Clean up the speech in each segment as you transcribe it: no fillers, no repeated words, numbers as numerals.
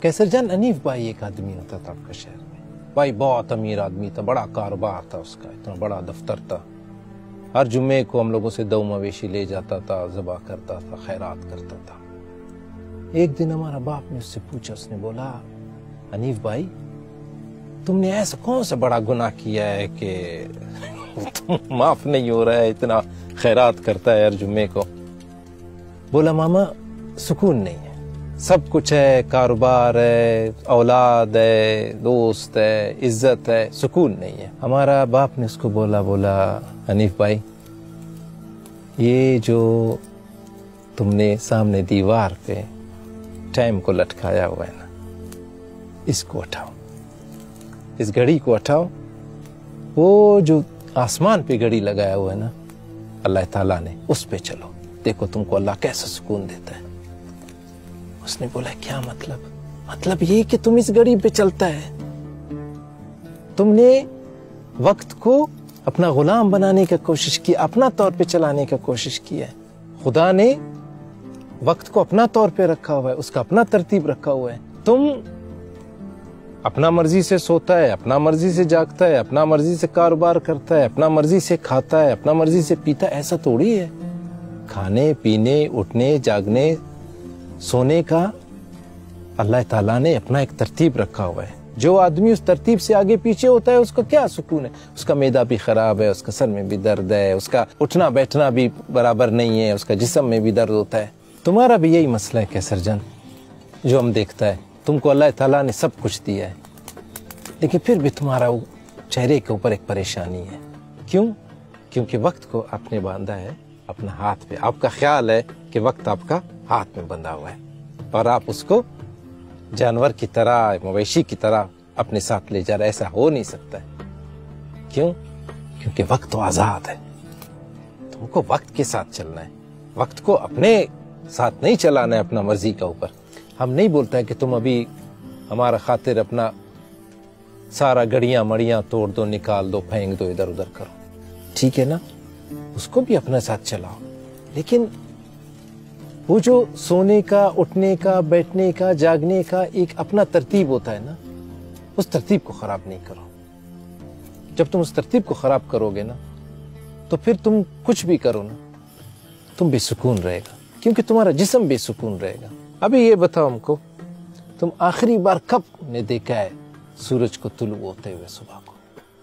कैसर जान अनीफ भाई एक आदमी होता था आपका शहर में, भाई बहुत अमीर आदमी था, बड़ा कारोबार था उसका, इतना बड़ा दफ्तर था। हर जुम्मे को हम लोगों से 2 मवेशी ले जाता था, ज़बा करता था, खैरात करता था। एक दिन हमारा बाप ने उससे पूछा, उसने बोला अनीफ भाई तुमने ऐसा कौन सा बड़ा गुनाह किया है कि तुम माफ नहीं हो रहा है, इतना खैरात करता है हर जुम्मे को। बोला मामा सुकून नहीं है, सब कुछ है, कारोबार है, औलाद है, दोस्त है, इज्जत है, सुकून नहीं है। हमारा बाप ने उसको बोला हनीफ भाई ये जो तुमने सामने दीवार पे टाइम को लटकाया हुआ है ना, इसको उठाओ, इस घड़ी को उठाओ। वो जो आसमान पे घड़ी लगाया हुआ है ना अल्लाह ताला ने, उस पे चलो, देखो तुमको अल्लाह कैसा सुकून देता है। उसने बोला क्या मतलब? मतलब ये कि तुम इस घड़ी पे चलता है, तुमने वक्त को अपना गुलाम बनाने की कोशिश की, अपना तौर पे चलाने की कोशिश की है। खुदा ने वक्त को अपना तौर पे रखा हुआ है, उसका अपना तरतीब रखा हुआ है। तुम अपना मर्जी से सोता है, अपना मर्जी से जागता है, अपना मर्जी से कारोबार करता है, अपना मर्जी से खाता है, अपना मर्जी से पीता है। ऐसा थोड़ी है। खाने पीने, उठने, जागने, सोने का अल्लाह ताला ने अपना एक तरतीब रखा हुआ है। जो आदमी उस तरतीब से आगे पीछे होता है उसका क्या सुकून है? उसका मैदा भी खराब है, उसका सर में भी दर्द है, उसका उठना बैठना भी बराबर नहीं है, उसका जिस्म में भी दर्द होता है। तुम्हारा भी यही मसला है कैसर जान, जो हम देखता है। तुमको अल्लाह ताला ने सब कुछ दिया है, लेकिन फिर भी तुम्हारा वो चेहरे के ऊपर एक परेशानी है। क्यों? क्योंकि वक्त को आपने बांधा है अपना हाथ पे। आपका ख्याल है कि वक्त आपका हाथ में बंधा हुआ है और आप उसको जानवर की तरह, मवेशी की तरह अपने साथ ले जा रहे। ऐसा हो नहीं सकता है। क्यों? क्योंकि वक्त तो आजाद है, तुमको वक्त के साथ चलना है, वक्त को अपने साथ नहीं चलाना है अपना मर्जी का ऊपर। हम नहीं बोलता है कि तुम अभी हमारा खातिर अपना सारा गड़ियां मड़ियां तोड़ दो, निकाल दो, फेंक दो, इधर उधर करो, ठीक है ना, उसको भी अपने साथ चलाओ। लेकिन वो जो सोने का, उठने का, बैठने का, जागने का एक अपना तरतीब होता है ना, उस तरतीब को खराब नहीं करो। जब तुम उस तरतीब को खराब करोगे ना, तो फिर तुम कुछ भी करो ना, तुम बेसुकून रहेगा, क्योंकि तुम्हारा जिस्म बेसुकून रहेगा। अभी ये बताओ हमको, तुम आखिरी बार कब ने देखा है सूरज को तुलू होते हुए सुबह को?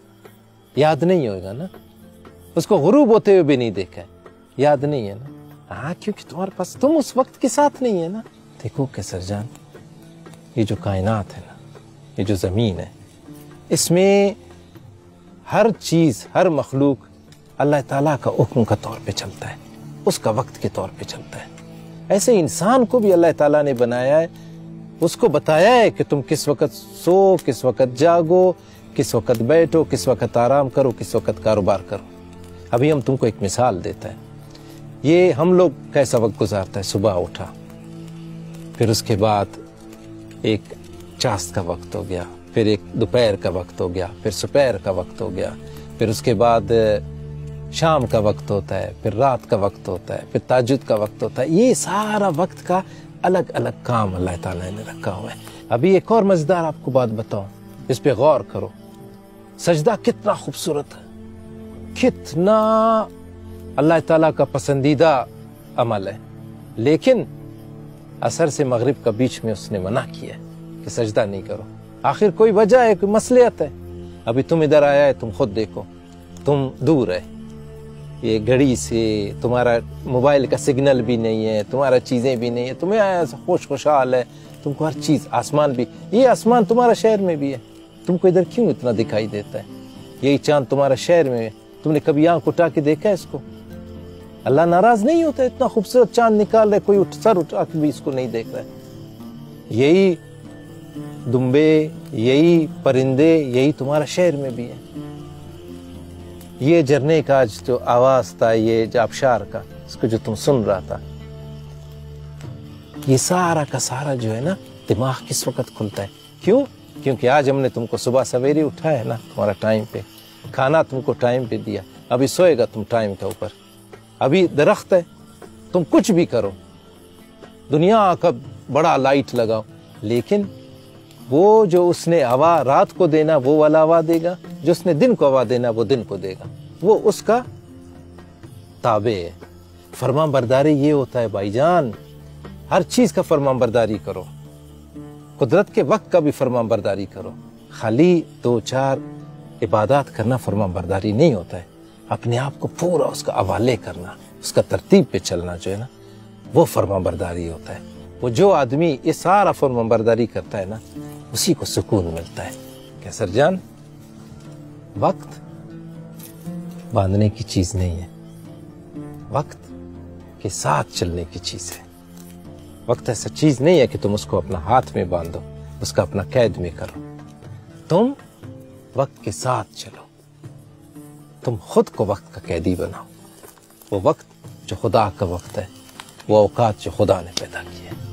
याद नहीं होगा ना। उसको गुरूब होते हुए भी नहीं देखा है, याद नहीं है ना। हाँ, क्योंकि तुम्हारे पास, तुम उस वक्त के साथ नहीं है ना। देखो कैसर जान, ये जो कायनात है ना, ये जो जमीन है, इसमें हर चीज, हर मखलूक अल्लाह ताला का हुक्म का तौर पे चलता है, उसका वक्त के तौर पे चलता है। ऐसे इंसान को भी अल्लाह ताला ने बनाया है, उसको बताया है कि तुम किस वक्त सो, किस वक्त जागो, किस वक्त बैठो, किस वक्त आराम करो, किस वक्त कारोबार करो। अभी हम तुमको एक मिसाल देता है, ये हम लोग कैसा वक्त गुजारता है। सुबह उठा, फिर उसके बाद एक चास्त का वक्त हो गया, फिर एक दोपहर का वक्त हो गया, फिर सुपहर का वक्त हो गया, फिर उसके बाद शाम का वक्त होता है, फिर रात का वक्त होता है, फिर ताजुद का वक्त होता है। ये सारा वक्त का अलग अलग काम अल्लाह ताला ने रखा हुआ है। अभी एक और मजेदार आपको बात बताऊं, इस पे गौर करो। सजदा कितना खूबसूरत है, कितना अल्लाह ताला का पसंदीदा अमल है, लेकिन असर से मगरिब का बीच में उसने मना किया है कि सजदा नहीं करो। आखिर कोई वजह है, कोई मसलियत है? अभी तुम इधर आया है, तुम खुद देखो, तुम दूर है, ये घड़ी से तुम्हारा मोबाइल का सिग्नल भी नहीं है, तुम्हारा चीजें भी नहीं है, तुम्हें आया खुशहाल है, तुमको हर चीज, आसमान भी, ये आसमान तुम्हारा शहर में भी है, तुमको इधर क्यों इतना दिखाई देता है? यही चांद तुम्हारा शहर में है, तुमने कभी आंख उठा के देखा है इसको? अल्लाह नाराज नहीं होता, इतना खूबसूरत चांद निकाल रहे, कोई सर उठा के भी इसको नहीं देख रहा है। यही दुम्बे, यही परिंदे, यही तुम्हारा शहर में भी है। ये झरने का जो आवाज था, ये जो आबशार का, इसको जो तुम सुन रहा था, ये सारा का सारा जो है ना, दिमाग किस वक्त खुलता है? क्यों? क्योंकि आज हमने तुमको सुबह सवेरे उठाया है ना, तुम्हारा टाइम पे, खाना तुमको टाइम पे दिया, अभी सोएगा तुम टाइम के ऊपर। अभी दरख्त है, तुम कुछ भी करो, दुनिया का बड़ा लाइट लगाओ, लेकिन وہ جو اس نے ہوا رات کو دینا وہ والا ہوا دے گا، جو اس نے دن کو ہوا دینا وہ دن کو دے گا، وہ اس کا تابع ہے۔ فرمان برداری یہ ہوتا ہے بھائی جان، ہر چیز کا فرمان برداری کرو، قدرت کے وقت کا بھی فرمان برداری کرو۔ خالی 2-4 عبادات کرنا فرمان برداری نہیں ہوتا ہے، اپنے آپ کو پورا اس کا حوالے کرنا، اس کا ترتیب پہ چلنا جو ہے نا، وہ فرمان برداری ہوتا ہے۔ وہ جو آدمی یہ سارا فرمان برداری کرتا ہے نا، اسی کو سکون ملتا ہے۔ کہ سر جان، وقت باندھنے کی چیز نہیں ہے، وقت کے ساتھ چلنے کی چیز ہے۔ وقت ایسا چیز نہیں ہے کہ تم اس کو اپنا ہاتھ میں باندھو، اس کا اپنا قید میں کرو۔ تم وقت کے ساتھ چلو، تم خود کو وقت کا قیدی بناؤ۔ وہ وقت جو خدا کا وقت ہے، وہ اوقات جو خدا نے پیدا کیے۔